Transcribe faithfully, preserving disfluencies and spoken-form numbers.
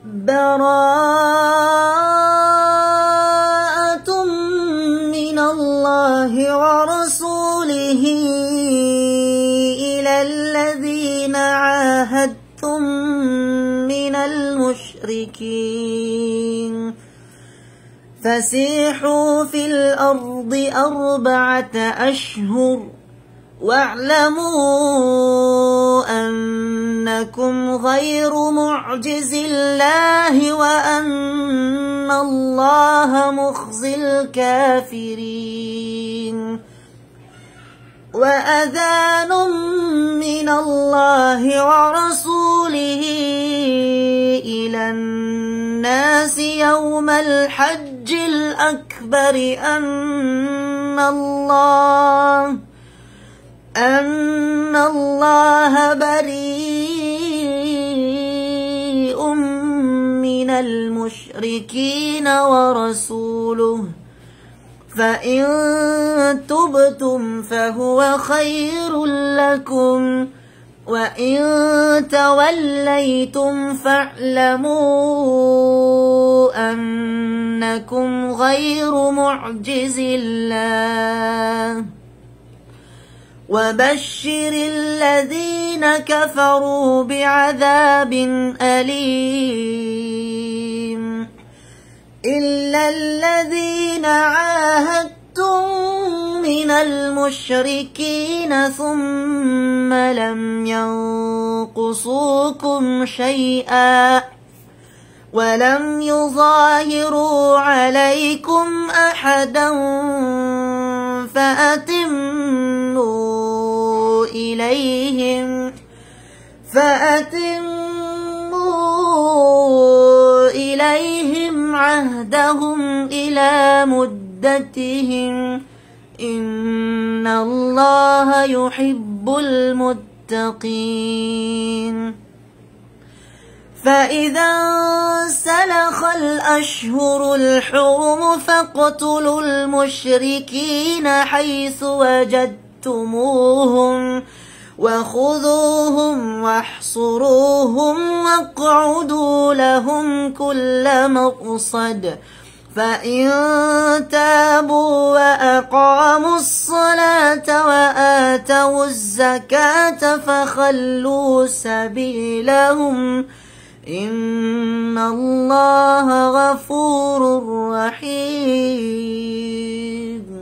براءة من الله ورسوله إلى الذين عاهدتم من المشركين فسيحوا في الأرض أربعة أشهر واعلموا أنكم غير معجز الله وأن الله مخزي الكافرين. وأذان من الله ورسوله إلى الناس يوم الحج الأكبر أن الله أن الله بريء من المشركين ورسوله فإن تبتم فهو خير لكم وإن توليتم فاعلموا أنكم غير معجز الله وبشر الذين كفروا بعذاب أليم. إلا الذين عاهدتم من المشركين ثم لم ينقصوكم شيئا ولم يظاهروا عليكم أحدا فأتموا إليهم فأتموا إليهم عهدهم إلى مدتهم إن الله يحب المتقين. فإذا انسلخ الأشهر الحرم فاقتلوا المشركين حيث وجدتموهم وخذوهم واحصروهم واقعدوا لهم كل مقصد فإن تابوا وأقاموا الصلاة وآتوا الزكاة فخلوا سبيلهم إن الله غفور رحيم.